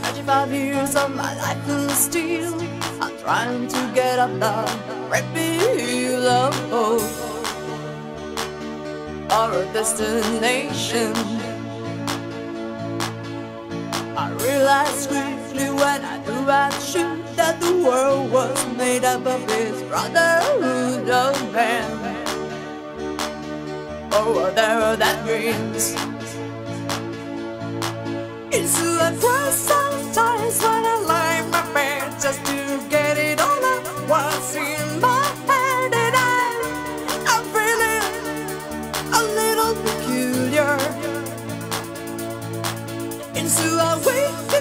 25 years of my life to steal. I'm trying to get up the great wheel of hope or a destination. I realized quickly when I knew I'd shoot that the world was made up of this brotherhood of man. Oh, there are that dreams. Into a cry sometimes when I lie in my bed just to get it all out what's in my head. And I'm feeling a little peculiar. Into a week